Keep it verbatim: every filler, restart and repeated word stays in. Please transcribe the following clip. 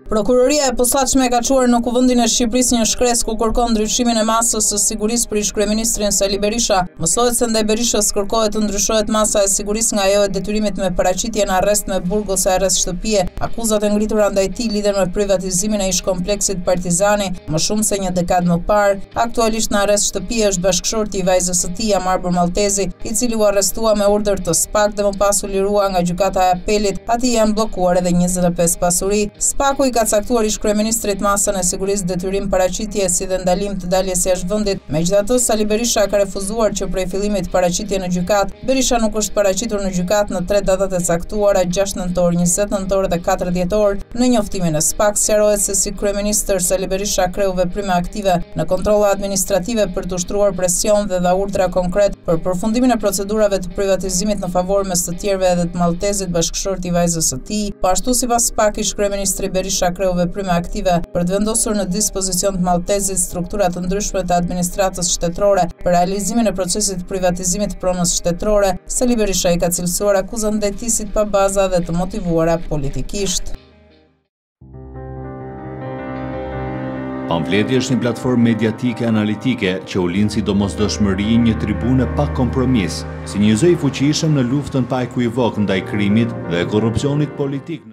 Prokuroria e posaçme ka çuar në Kuvendin e Shqipërisë një shkresë ku kërkon ndryshimin e masës së sigurisë për ish-kryeministrin Sali Berisha. Mësohet se ndaj Berishës kërkohet të ndryshohet masa e sigurisë nga ajo e detyrimit me paraqitje në arrest me burg ose arrest shtëpie. Akuzat e ngritura ndaj tij lidhen me privatizimin e ish-kompleksit Partizani më shumë se një dekadë më parë. Aktualisht në arrest shtëpie është bashkëshorti i vajzës së tij, Marbër Maltezi, i cili u arrestua me urdhër të SPAK dhe më pas u lirua nga gjykata e apelit. Atij janë bllokuar edhe njëzet e pesë pasuri. SPAK-u i ka caktuar ish-kryeministrit masën e sigurisë detyrim paraqitje si dhe ndalim të daljes jashtë vendit. Megjithatë, Sali Berisha ka refuzuar që prej fillimit paraqitje në gjykat. Berisha nuk është paraqitur në gjykat në tre datat e caktuara, gjashtë nëntor, njëzet nëntor dhe katër dhjetor. Në njoftimin e SPAK sqarohet se si kryeministër Sali Berisha kreu veprime aktive në kontrolla administrative për të ushtruar presion dhe dha urdhra konkret për përfundimin e procedurave të privatizimit në favor mes të tjerëve edhe të Maltezit, bashkëshorti i vajzës së tij. Po ashtu sipas SPAK, ish-kryeministri Berisha kreu veprime aktive për të vendosur në dispozicion të Maltezit struktura të ndryshme të administratës shtetërore për realizimin e procesit të privatizimit të pronës shtetërore. Sali Berisha i ka cilësuar akuzat ndaj tij si të pa baza dhe të motivuara politikisht. Pamfleti është një platformë mediatike analitike që u lind si domosdoshmëri një tribune pa kompromis, si një zë i fuqishëm në luftën pa ekuivok ndaj krimit dhe korrupsionit politik.